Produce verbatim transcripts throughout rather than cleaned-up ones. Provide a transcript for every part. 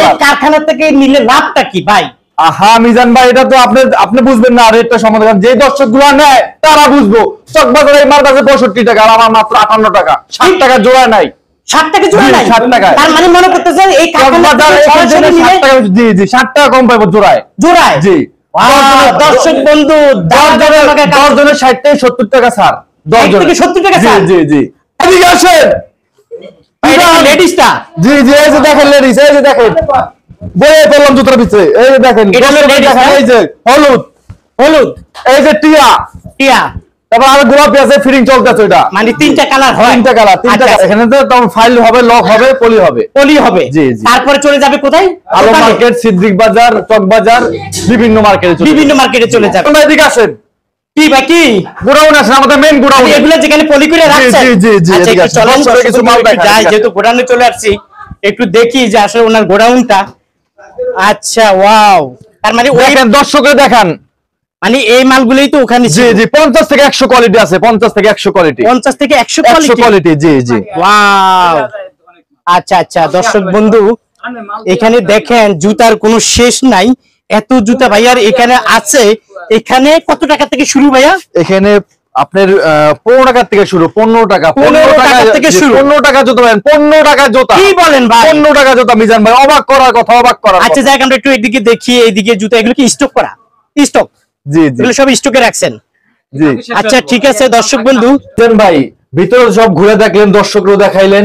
কারখানা থেকে নিলে লাভটা কি ভাই? আহা মিজান ভাই, এটা তো আপনি আপনি বুঝবেন না রেটটা সম্বন্ধে, যে দর্শকগুলো নেয় তারা বুঝবো। চকবাজারে এই মাল আছে পঁয়ষট্টি টাকা, আর আমার মাত্র আটান্ন টাকা, ষাট টাকা জোড়া নাই। ষাট টাকা জোড়া নাই, ষাট টাকা। তার মানে মনে করতেছেন এই কারখানা থেকে সরাসরি নিলে ষাট টাকা, জি জি ষাট টাকা কম পাবো জোড়ায়। জোড়ায় জি। দর্শক বন্ধু দশ জনের ষাট থেকে সত্তর টাকা ছাড়, দশ থেকে সত্তর টাকা ছাড়। জি জি এদিকে আসেন লেডিসটা। জি জি এই যে দেখেন লেডিস, এই যে দেখেন বয়ে পেলাম জুতার ভিতরে, এই যে দেখেন এটা হলো লেডিস, এই যে হলুদ হলুদ, এই যে টিয়া টিয়া, তারপর আর গোলাপি আছে, ফিটিং চলতেছে। এটা মানে তিনটা কালার হয়, তিনটা কালার, তিনটা এখানে তো তখন ফাইল হবে, লক হবে, পলি হবে, পলি হবে। জি জি। তারপরে চলে যাবে কোথায়? আলো মার্কেট, সিদ্দিক বাজার, চক বাজার, বিভিন্ন মার্কেটে চলে বিভিন্ন মার্কেটে চলে যাবে। তোমরা এদিকে আসেন। কি ভাই কি গোডাউন আছে আমাদের, মেইন গোডাউন, এগুলো যেখানে পলি করে রাখছেন। জি জি জি। আচ্ছা একটু চলেন, কিছু মাল দেখাই, যাই যেহেতু গোডাউনে চলে আসছি, একটু দেখি যে আসলে ওনার গোডাউনটা। আচ্ছা ওয়াও, তার মানে ওই দর্শকরা দেখান, মানে এই মালগুলোই তো ওখানে। জি জি পঞ্চাশ থেকে একশো কোয়ালিটি আছে, পঞ্চাশ থেকে একশো কোয়ালিটি, পঞ্চাশ থেকে একশো কোয়ালিটি। জি জি ওয়াও। আচ্ছা আচ্ছা দর্শক বন্ধু, এখানে দেখেন জুতার কোনো শেষ নাই, এত জুতা ভাইয়ার এখানে আছে। এখানে কত টাকা থেকে শুরু ভাইয়া? এখানে আপনার পনেরো টাকা থেকে শুরু, পনেরো টাকা পনেরো টাকা থেকে শুরু, পনেরো টাকা জুতা, পনেরো টাকা জুতা। কি বলেন ভাই? পনেরো টাকা জুতা মিজান ভাই, অবাক করার কথা, অবাক করার। আচ্ছা যাই আমরা একটু এদিকে দেখি, এইদিকে জুতা এগুলো কি স্টক করা? স্টক, জি জি এগুলো সব স্টকে রাখছেন। জি আচ্ছা ঠিক আছে দর্শক বন্ধু, ভাই ভিতরে সব ঘুরে দেখলেন, দর্শকরাও দেখাইলেন,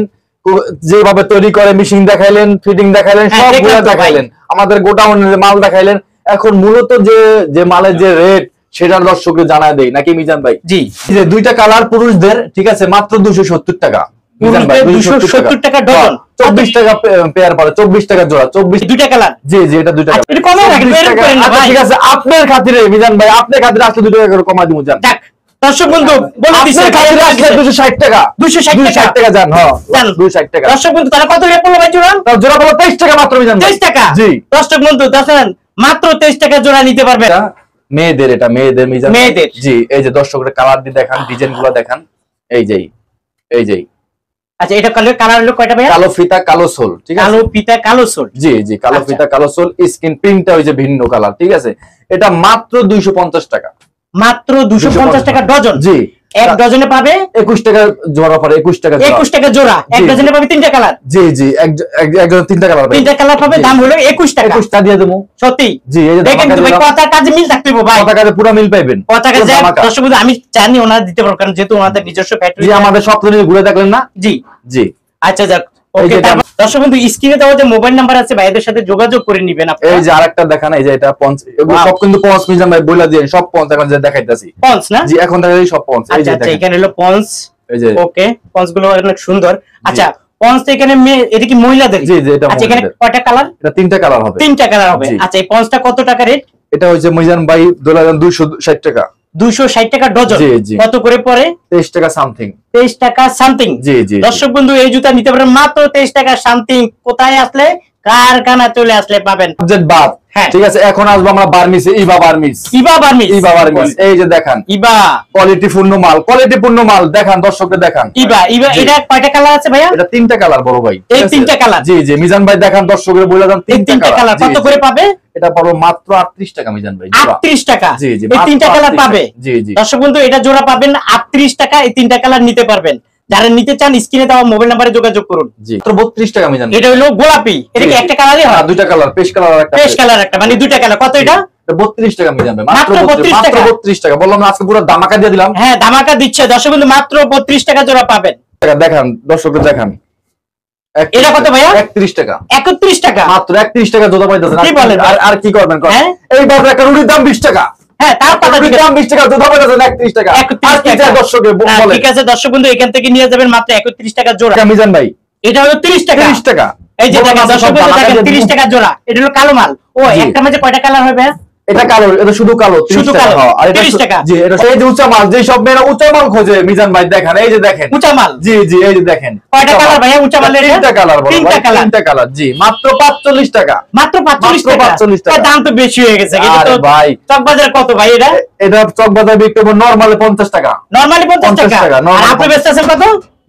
যেভাবে তৈরি করে মেশিন দেখাইলেন, ফিটিং দেখাইলেন, সব ঘুরে দেখাইলেন, আমাদের গোডাউনের মাল দেখাইলেন। এখন মূলত যে যে মালের যে রেট সেটার দর্শককে জানায় দেই নাকি মিজান ভাই? জি। যে দুইটা কালার পুরুষদের, ঠিক আছে, মাত্র দুশো সত্তর টাকা মিজান ভাই, দুশো সত্তর টাকা ডজন, চব্বিশ টাকা পেয়ার পড়ে, চব্বিশ টাকা জোড়া, চব্বিশ দুইটা কালার। জি জি এটা দুইটা কালার। এটা কমে রাখেন, বের করেন না ভাই। ঠিক আছে আপনার খাতিরে মিজান ভাই, আপনার খাতিরে আসলে দুই টাকা করে কমাই দিমু জান। দর্শক বন্ধু বলে দিছে খাতিরে আসলে দুশো ষাট টাকা, দুশো ষাট টাকা জান। হ্যাঁ দুশো ষাট টাকা। দর্শক বন্ধু তারা কত রেট পড়লো ভাই জোড়া? তার জোড়া পড়লো তেইশ টাকা মাত্র মিজান ভাই। তেইশ টাকা? জি। দর্শক বন্ধু দেখেন মাত্র তেইশ টাকা জোড়া নিতে পারবে। মেয়েদের, এটা মেয়েদের মিজান, মেয়েদের। জি এই যে দর্শকরা কালার দিয়ে দেখান, ডিজাইন গুলো দেখান, এই যে এই যে। আচ্ছা এটা কালার কালার হলো কয়টা ভাই? কালো ফিতা কালো সোল, ঠিক আছে, কালো ফিতা কালো সোল। জি জি কালো ফিতা কালো সোল, স্কিন প্রিন্টটা হইছে ভিন্ন কালার, ঠিক আছে। এটা মাত্র দুইশো পঞ্চাশ টাকা, মাত্র দুইশো পঞ্চাশ টাকা ডজন। জি। এক ডজনে পাবে একুশ টাকা জোড়া পড়ে, একুশ টাকা একুশ টাকা জোড়া, এক ডজনে পাবে তিনটা কালার। জি জি একজন তিনটা কালার পাবে, তিনটা কালার পাবে, দাম হলো একুশ টাকা। একুশ টাকা দিয়ে দেবো সত্যি। জি এই যে দেখেন তো ভাই কত কাজে মিল থাকতে হবে ভাই, কত কাজে পুরো মিল পাবেন, কত কাজে। দর্শক বন্ধু আমি জানি ওনারা দিতে পারবেন, কারণ যেহেতু ওনাদের নিজস্ব ফ্যাক্টরি। জি আমাদের সব ধরে ঘুরে দেখলেন না? জি জি। আচ্ছা যাক ওকে। দর্শক বন্ধু স্ক্রিনে দেওয়া যে মোবাইল নাম্বার আছে ভাইদের সাথে যোগাযোগ করে নেবেন আপনারা। এই যে আরেকটা দেখান, এই যে এটা পঞ্চ, এগুলো সব কিন্তু পঞ্চ মিজান ভাই বইলা দিয়ে সব পঞ্চ এখন যে দেখাইতাছি। পঞ্চ না? জি এখন দেখাই সব পঞ্চ। এই যে আচ্ছা এখানে হলো পঞ্চ, এই যে ওকে পঞ্চ গুলো অনেক সুন্দর। আচ্ছা পঞ্চ এখানে এটা কি মহিলাদের? জি জি এটা। আচ্ছা এখানে কয়টা কালার? এটা তিনটা কালার হবে। তিনটা কালার হবে। আচ্ছা এই পঞ্চটা কত টাকা রেট? এটা হইছে মিজান ভাই দুইশো ষাট টাকা। দুইশো ষাট টাকা ডজন। জি জি। কত করে পড়ে? তেইশ টাকা সামথিং। তেইশ টাকা সামথিং। জি জি। দর্শক বন্ধু এই জুতা নিতে পারেন মাত্র তেইশ টাকা সামথিং। কোথায় আসলে? কারখানা চলে আসলে পাবেন। বাদ ঠিক আছে, এখন আসবো আমরা বার্মিস, ইবা বার্মিস, ইবা বার্মিস, ইবা বার্মিস। এই যে দেখান ইবা কোয়ালিটি পূর্ণ মাল, কোয়ালিটি পূর্ণ মাল দেখান, দর্শকদের দেখান। ইবা ইবা এটা কয়টা কালার আছে ভাইয়া? এটা তিনটা কালার বড় ভাই, এই তিনটা কালার। জি জি মিজান ভাই দেখান, দর্শকদের বলে দেন তিনটা কালার কত করে পাবে? এটা পাবো মাত্র আটত্রিশ টাকা মিজান ভাই। আটত্রিশ টাকা? জি জি এই তিনটা কালার পাবে। জি জি। দর্শক বন্ধু এটা জোড়া পাবেন আটত্রিশ টাকা, এই তিনটা কালার নিতে পারবেন। যারা নিতে চান স্ক্রিনে দেওয়া মোবাইল নম্বরে যোগাযোগ করুন। জি মাত্র বত্রিশ টাকা মিজান। এটা হলো গোলাপি, এটা কি একটা কালারই হয়? দুইটা কালার, পেশ কালার আর একটা। পেশ কালার একটা, মানে দুইটা কালার। কত এটা? বত্রিশ টাকা মিজান ভাই, মাত্র বত্রিশ টাকা। মাত্র বত্রিশ টাকা বললাম না, আজকে পুরো ধামাকা দিয়ে দিলাম। হ্যাঁ ধামাকা দিচ্ছে দর্শক বন্ধু, মাত্র বত্রিশ টাকা জোড়া পাবেন। দেখান দর্শকদের দেখান। এটা কত ভাইয়া? একত্রিশ টাকা। একত্রিশ টাকা মাত্র একত্রিশ টাকা জোড়া পাইতেছেন। কি বলেন? আর আর কি করবেন? এই বাবু একটা রুটির দাম বিশ টাকা। হ্যাঁ তার কথা ঠিক দাম বিশ টাকা, জোড়া পাইতেছেন একত্রিশ টাকা। একত্রিশ টাকা দর্শক বলেন। ঠিক আছে দর্শক বন্ধু এখান থেকে নিয়ে যাবেন মাত্র একত্রিশ টাকা জোড়া। মিজান ভাই এটা হলো তিরিশ টাকা। তিরিশ টাকা। এই যে দেখেন দর্শক বন্ধু দেখেন তিরিশ টাকা জোড়া। এটা হলো কালো মাল। ও একটা মাঝে কয়টা কালার হবে? এটা কালো, এটা শুধু কালো, শুধু কালো। আর এটা তিরিশ টাকা। জি এটা এই যে উঁচা মাল, যে সব মেয়েরা উঁচা মাল খোঁজে মিজান ভাই দেখেন, এই যে দেখেন উঁচা মাল। জি জি এই যে দেখেন কয়টা কালার ভাইয়া উঁচা মালের? তিনটা কালার বলো। তিনটা কালার। তিনটা কালার জি মাত্র পাঁচচল্লিশ টাকা। মাত্র পাঁচচল্লিশ টাকা। পাঁচচল্লিশ টাকা। দাম তো বেশি হয়ে গেছে। এটা তো ভাই চকবাজার কত ভাই এটা? এটা চকবাজার বিক্রি করব নরমালি পঞ্চাশ টাকা। নরমালি পঞ্চাশ টাকা। আর আপনি বেচতেছেন কত?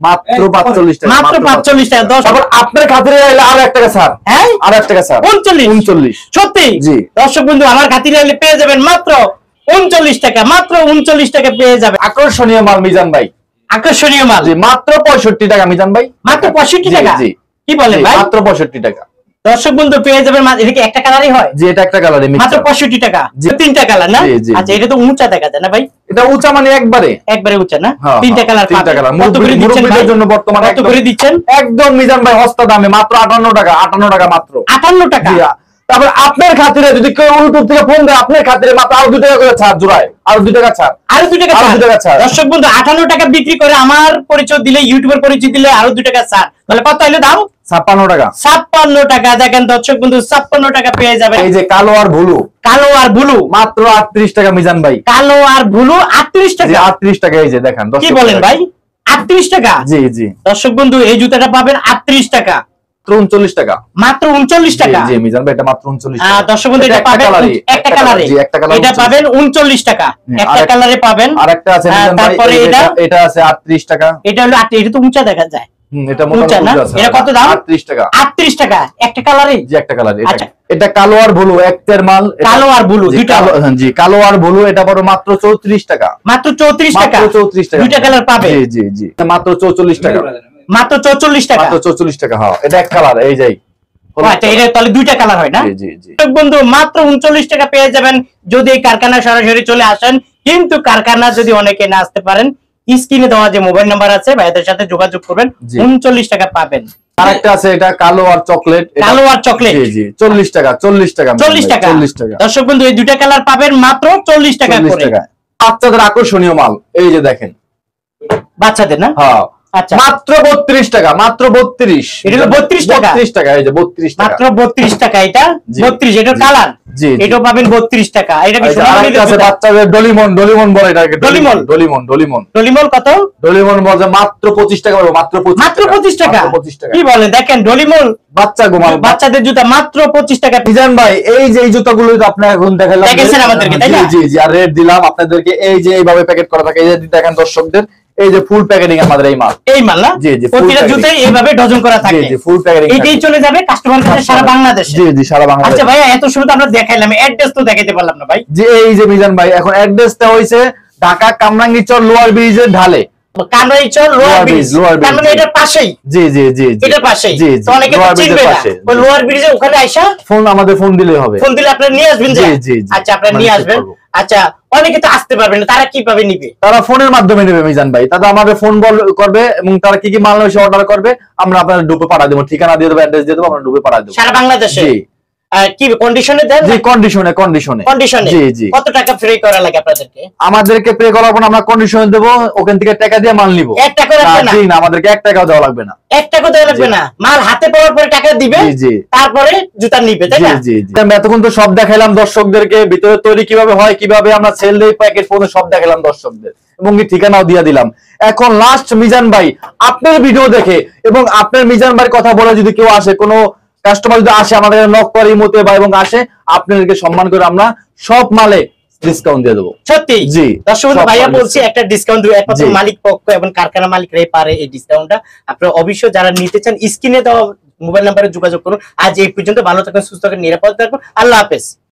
মাত্র পাঁচচল্লিশ টাকা, মাত্র পাঁচচল্লিশ টাকা। তারপর আপনার খাতিরে আইলে আরো এক টাকা ছাড়। হ্যাঁ, আরো এক টাকা ছাড়, উনচল্লিশ উনচল্লিশ। সত্যি জি দর্শক বন্ধু, আমার খাতিরে আইলে পেয়ে যাবেন মাত্র উনচল্লিশ টাকা, মাত্র উনচল্লিশ টাকা পেয়ে যাবেন। আকর্ষণীয় মাল মিজান ভাই, আকর্ষণীয় মাল। জি মাত্র পঁয়ষট্টি টাকা মিজান ভাই, মাত্র পঁয়ষট্টি টাকা। জি কি বলেন ভাই? মাত্র পঁয়ষট্টি টাকা। দর্শক বন্ধু পেয়ে যাবেন। এটা কি একটা কালারই হয়? জি এটা একটা কালারে মাত্র পঁয়ষট্টি টাকা, তিনটা কালার না? আচ্ছা, এটা তো উঁচা দেখা যায় না ভাই? এটা উঁচা মানে একবারে একবারে উঁচা না? তিনটা কালার, তিনটা কালার। মুরব্বিদের জন্য বর্তমানে কত করে দিচ্ছেন? একদম মিজান ভাই সস্তা দামে মাত্র আটান্ন টাকা, আটান্ন টাকা মাত্র, আটান্ন টাকা। তারপর আপনার খাতিরে যদি কেউ ইউটিউব থেকে ফোন দেয়, আপনার খাতিরে মাত্র আরো দুই টাকা করে ছাড় জোড়ায়, আরো দুই টাকা ছাড়, আরো দুই টাকা আরো দুই টাকা ছাড়। দর্শক বন্ধু আটান্ন টাকা বিক্রি করে আমার পরিচয় দিলে, ইউটিউবের পরিচয় দিলে আরো দুই টাকা ছাড়, তাহলে কত হলো দাম? ছাপ্পান্ন টাকা। ছাপ্পান্ন টাকা। দেখেন দর্শক বন্ধু, ছাপ্পান্ন টাকা পেয়ে যাবেন। এই যে কালো আর ব্লু, কালো আর ব্লু মাত্র আটত্রিশ টাকা মিজান ভাই, কালো আর ব্লু আটত্রিশ টাকা। আটত্রিশ টাকা। এই যে দেখেন, কি বলেন ভাই, আটত্রিশ টাকা? জি জি দর্শক বন্ধু এই জুতাটা পাবেন আটত্রিশ টাকা, উনচল্লিশ টাকা, মাত্র উনচল্লিশ টাকা। জি মিজান ভাই এটা মাত্র উনচল্লিশ টাকা। দর্শক বন্ধু এটা পাবেন একটা কালারে, এটা পাবেন উনচল্লিশ টাকা, একটা কালারে পাবেন। আরেকটা আছে মিজান ভাই, তারপরে এটা এটা আছে আটত্রিশ টাকা। এটা হলো আট, এটা তো উঁচা দেখা যায়। হুম, এটা মোটামুটি আছে। এটা কত দাম? আটত্রিশ টাকা। আটত্রিশ টাকা একটা কালারে? জি একটা কালারে। এটা এটা কালো আর ব্লু একটার মাল, কালো আর ব্লু দুইটা। জি কালো আর ব্লু এটা বড় মাত্র চৌত্রিশ টাকা, মাত্র চৌত্রিশ টাকা, মাত্র চৌত্রিশ টাকা। দুইটা কালার পাবে। জি জি জি মাত্র চৌচল্লিশ টাকা, মাত্র চৌচল্লিশ টাকা, মাত্র চৌচল্লিশ টাকা। হ্যাঁ এটা এক কালার, এই যাই। আচ্ছা, এটা তাহলে দুইটা কালার হয় না? জি জি জি। বন্ধু মাত্র উনচল্লিশ টাকা পেয়ে যাবেন যদি এই কারখানা সরাসরি চলে আসেন। কিন্তু কারখানা যদি অনেকে না আসতে পারেন, স্ক্রিনে দেওয়া যে মোবাইল নাম্বার আছে ভাইদের সাথে যোগাযোগ করবেন, উনচল্লিশ টাকা পাবেন। আরেকটা আছে এটা কালো আর চকলেট, কালো আর চকলেট। জি জি চল্লিশ টাকা, চল্লিশ টাকা, চল্লিশ টাকা, চল্লিশ টাকা। দর্শক বন্ধু এই দুইটা কালার পাবেন মাত্র চল্লিশ টাকা করে। বাচ্চাদের আকর্ষণীয় মাল, এই যে দেখেন, বাচ্চাদের না? হ্যাঁ আচ্ছা, মাত্র বত্রিশ টাকা, মাত্র বত্রিশ। এটা হলো বত্রিশ টাকা, বত্রিশ টাকা। এই যে বত্রিশ টাকা, মাত্র বত্রিশ টাকা। এটা বত্রিশ, এটা কালার। জি এটাও পাবেন বত্রিশ টাকা। এটা কি সোনালী আছে? বাচ্চাদের ডলিমন, ডলিমন বলে এটাকে, ডলিমন ডলিমন ডলিমন ডলিমন কত? ডলিমন বলে মাত্র পঁচিশ টাকা, মাত্র মাত্র পঁচিশ টাকা। পঁচিশ টাকা। কি বলেন, দেখেন ডলিমন বাচ্চা গোমাল, বাচ্চাদের জুতা মাত্র পঁচিশ টাকা। মিজান ভাই এই যে এই জুতাগুলো আপনি এখন দেখালাম, দেখেছেন আমাদেরকে, তাই না? জি জি আর রেট দিলাম আপনাদেরকে। এই যে এইভাবে প্যাকেট করা থাকে, এই যে দেখেন দর্শকদের, এই যে ফুল প্যাকেটিং আমাদের এই মাল, এই মাল না? জি জি প্রতিটা জুতায় এইভাবে ডজন করা থাকে। জি জি ফুল প্যাকেটিং। এটাই চলে যাবে কাস্টমারের কাছে সারা বাংলাদেশে। জি জি সারা বাংলাদেশে। আচ্ছা ভাইয়া, এত শুরুতে আমরা দেখাইলাম, অ্যাড্রেস তো দেখাইতে পারলাম না ভাই। জি এই যে মিজান ভাই এখন অ্যাড্রেসটা হইছে ঢাকা কামরাঙ্গীরচর লোয়ার ব্রিজের ঢালে, কামরাঙ্গীরচর লোয়ার ব্রিজ, তার মানে এটার পাশেই। জি জি জি এটার পাশেই। তো অনেকে তো চিনবে না, ওই লোয়ার ব্রিজে ওখানে আইসা ফোন আমাদের ফোন দিলেই হবে, ফোন দিলে আপনারা নিয়ে আসবেন। জি জি। আচ্ছা আপনারা নিয়ে আসবেন। আচ্ছা অনেকে তো আসতে পারবেন না, তারা কিভাবে নিবে? তারা ফোনের মাধ্যমে নেবে মিজান ভাই, তারা আমাদের ফোন বল করবে এবং তারা কি কি মাল এসে অর্ডার করবে, আমরা আপনাদের ডুবে পাঠিয়ে দেবো, ঠিকানা দিয়ে দেবো, অ্যাড্রেস দিয়ে দেবো, আমরা ডুবে পাঠিয়ে দেবো সারা বাংলাদেশে। জি কি কন্ডিশনে দেন? জি কন্ডিশনে, কন্ডিশনে কন্ডিশনে। জি জি। কত টাকা পে করা লাগে আপনাদেরকে? আমাদেরকে পে করার পর আমরা কন্ডিশনে দেবো, ওখান থেকে টাকা দিয়ে মাল নিব। এক টাকা লাগবে না? জি না, আমাদেরকে এক টাকাও দেওয়া লাগবে না, এক টাকা দেওয়া লাগবে না। মাল হাতে পাওয়ার পরে টাকা দিবে, জি তারপরে জুতা নিবে, তাই না? জি জি। আমরা এতক্ষণ তো সব দেখাইলাম দর্শকদেরকে, ভিতরে তৈরি কিভাবে হয়, কিভাবে আমরা সেল দেই, প্যাকেট পর্যন্ত সব দেখালাম দর্শকদের এবং কি ঠিকানাও দিয়ে দিলাম। এখন লাস্ট মিজান ভাই আপনার ভিডিও দেখে এবং আপনার মিজান ভাইয়ের কথা বলে যদি কেউ আসে, কোনো কাস্টমার যদি আসে আমাদের নক করে ইমোতে বা এবং আসে, আপনাদেরকে সম্মান করে আমরা সব মালে ডিসকাউন্ট দিয়ে দেবো। সত্যি জি দর্শক ভাইয়া বলছি একটা ডিসকাউন্ট দেবো, একমাত্র মালিক পক্ষ এবং কারখানা মালিকরাই পারে এই ডিসকাউন্টটা। আপনারা অবশ্যই যারা নিতে চান স্ক্রিনে দেওয়া মোবাইল নাম্বারে যোগাযোগ করুন। আজ এই পর্যন্ত, ভালো থাকুন, সুস্থ থাকুন, নিরাপদ থাকুন, আল্লাহ হাফেজ।